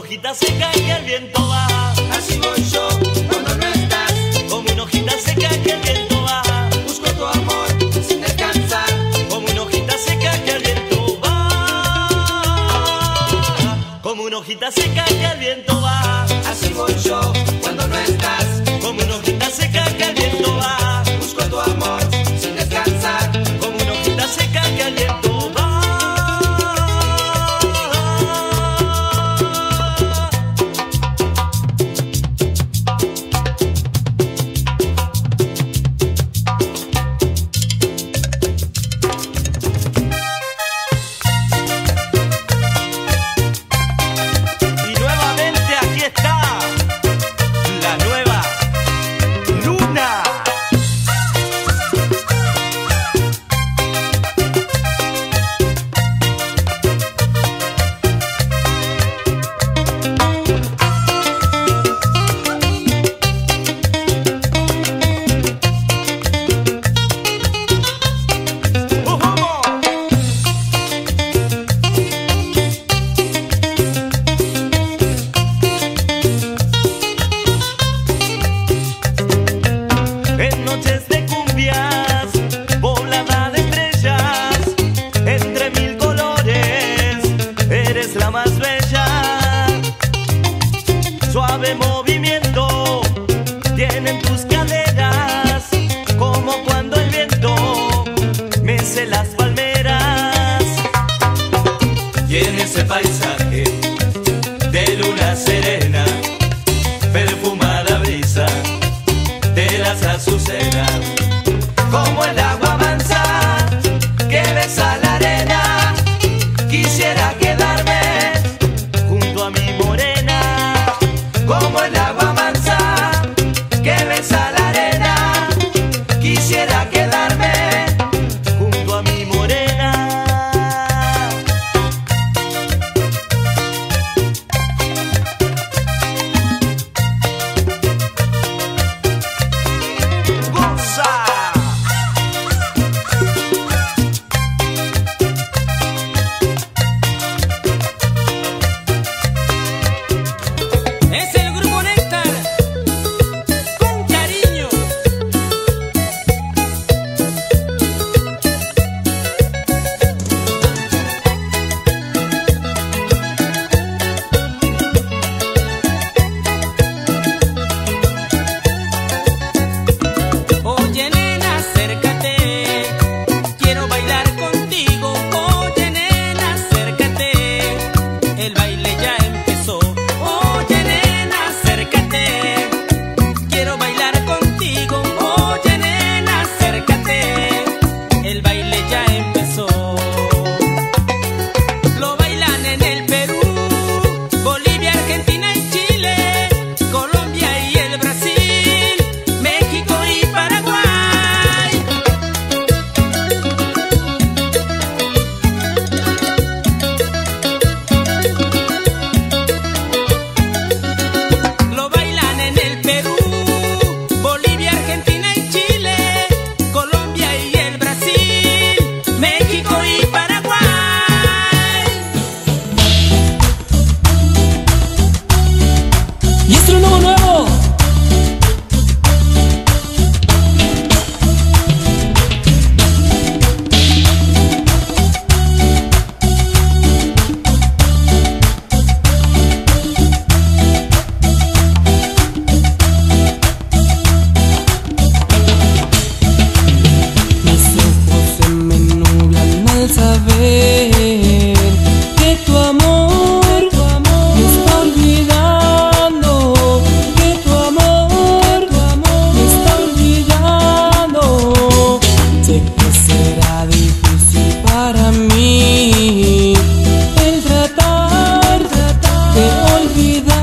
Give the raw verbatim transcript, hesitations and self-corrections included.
hojita seca que el viento va. Así voy yo cuando no estás. Como una hojita seca que el viento va. Busco tu amor sin descansar. Como una hojita seca que el viento va. Como una hojita seca que el viento va. Así voy yo cuando no estás. Como una hojita seca que el viento va. Busco tu amor sin descansar. Como una hojita seca que el viento va. Y nuevamente aquí está la nueva luna. En noches de cumbias, poblada de estrellas, entre mil colores, eres la más bella. Suave movimiento tienen tus caderas, como cuando el viento mece las palmeras. Y en ese paisaje de luna serena, perfuma la brisa de las azucenas, como el agua mansa que besa la arena. Quisiera quedarme junto a mi morena, como el agua mansa que besa la arena. Quisiera quedarme junto a mi morena. ¡Goza! Es el grupo Néctar, con cariño. Oye nena, acércate, quiero bailar contigo. Oye nena, acércate, el baile ya empezó. Oye nena, acércate, quiero bailar contigo. Oye nena, acércate, el baile ya empezó. Lo bailan en el Perú, Bolivia, Argentina y Chile, Colombia y el Brasil, México y Paraguay. Lo bailan en el Perú, Bolivia, Argentina y Chile, Colombia y el Brasil, México y Paraguay. Y esto es lo nuevo nuevo. Mis ojos se me nublan al saber que tu amor me está olvidando, que tu amor me está olvidando. Sé que será difícil para mí el tratar de olvidar.